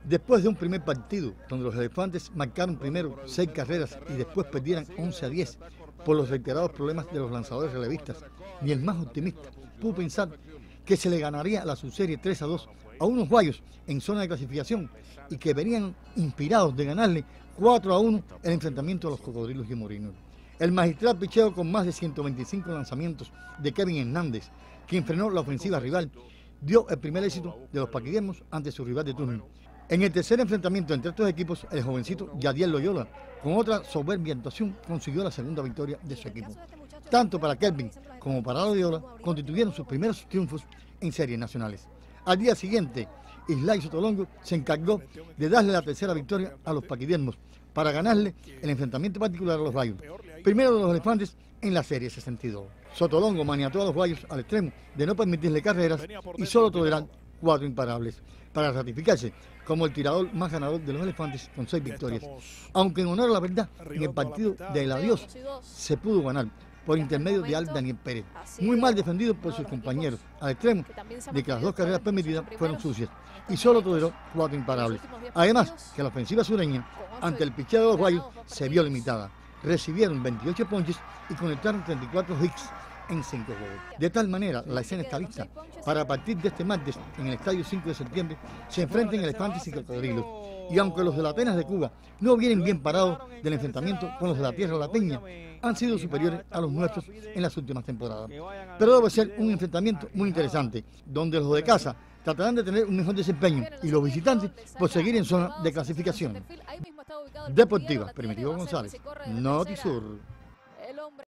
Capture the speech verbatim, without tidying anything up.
Después de un primer partido, donde los elefantes marcaron primero seis carreras y después perdieran once a diez por los reiterados problemas de los lanzadores relevistas, ni el más optimista pudo pensar que se le ganaría la subserie tres a dos a unos Guayos en zona de clasificación y que venían inspirados de ganarle cuatro a uno el enfrentamiento a los Cocodrilos de Moreno. El magistral picheo con más de ciento veinticinco lanzamientos de Kevin Hernández, quien frenó la ofensiva rival, dio el primer éxito de los paquidermos ante su rival de turno. En el tercer enfrentamiento entre estos equipos, el jovencito Yadiel Loyola, con otra soberbia actuación, consiguió la segunda victoria de su equipo. Tanto para Kelvin como para Loyola constituyeron sus primeros triunfos en series nacionales. Al día siguiente, Islay Sotolongo se encargó de darle la tercera victoria a los paquidermos para ganarle el enfrentamiento particular a los Guayos, primero de los elefantes en la serie sesenta y dos. Sotolongo maniató a los Guayos al extremo de no permitirle carreras y solo tolerar cuatro imparables, para ratificarse como el tirador más ganador de los elefantes con seis victorias. Aunque en honor a la verdad, en el partido del adiós se pudo ganar por intermedio de Al Daniel Pérez, muy mal defendido por sus compañeros, al extremo de que las dos carreras permitidas fueron sucias y solo toleró cuatro imparables. Además, que la ofensiva sureña, ante el picheo de los Guayos, se vio limitada. Recibieron veintiocho ponches y conectaron treinta y cuatro hits en cinco juegos. De tal manera, la escena está lista para, a partir de este martes, en el Estadio cinco de septiembre, se enfrenten elefantes y cocodrilos. Y aunque los de la Atenas de Cuba no vienen bien parados del enfrentamiento con los de la Tierra Lateña, han sido superiores a los nuestros en las últimas temporadas. Pero debe ser un enfrentamiento muy interesante, donde los de casa tratarán de tener un mejor desempeño y los visitantes por seguir en zona de clasificación. Deportiva, Primitivo González, Notisur.